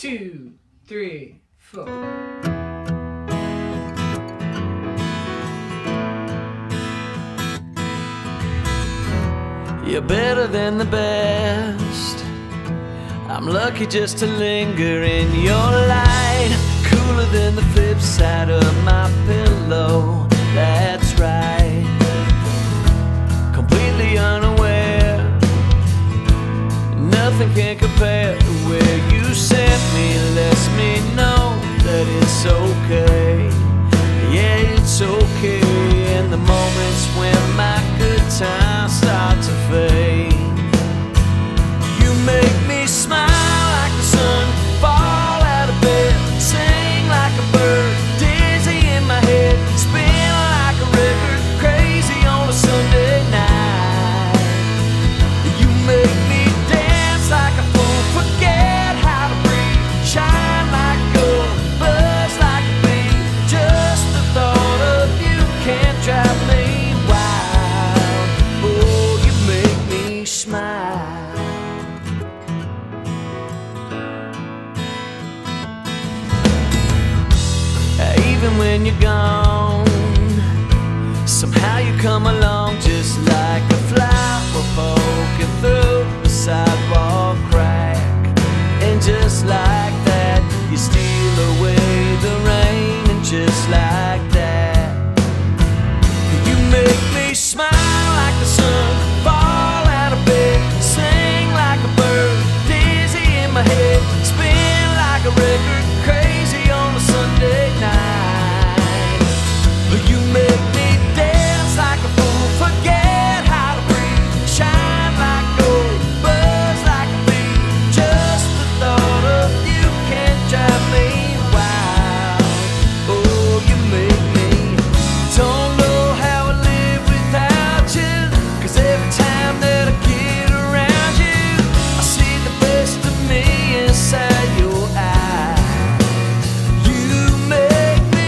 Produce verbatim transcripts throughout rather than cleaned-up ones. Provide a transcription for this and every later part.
two, three, four. You're better than the best. I'm lucky just to linger in your light. Cooler than the flip side of my pillow. That's right. Completely unaware. Nothing can compare to where you sent me. Lets me know that it's okay. Yeah, it's okay. In the moments when my good times start to fade, you make me smile like the sun, fall out of bed, sing like a bird, dizzy in my head, spin like a record, crazy on a Sunday night. You make me dance like a fool, forget how to breathe, shine like gold, buzz like a bee. Just the thought of you can't drive me wild. Oh, you make me smile. Even when you're gone, somehow you come along just like a flower poking through the sidewalk crack. And just like that, you steal away the rain. And just like that, you make me smile like the sun, fall out of bed, sing like a bird, dizzy in my head, spin like a record, crazy on a Sunday night. You make me dance like a fool, forget how to breathe, shine like gold, buzz like a bee. Just the thought of you can't drive me wild. Oh, you make me. Don't know how I live without you, 'cause every time that I get around you, I see the best of me inside your eyes. You make me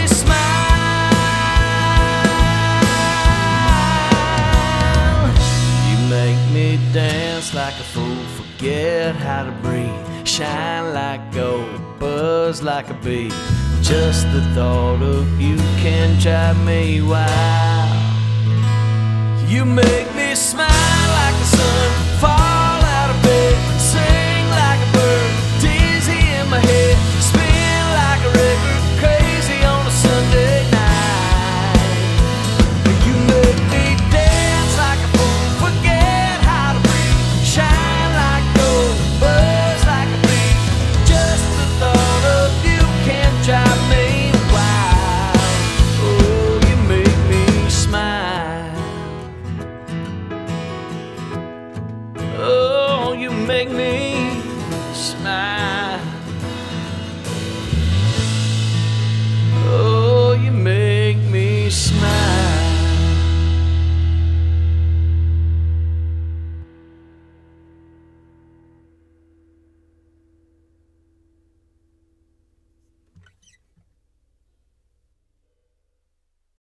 make me dance like a fool, forget how to breathe, shine like gold, buzz like a bee. Just the thought of you can drive me wild. You make me smile.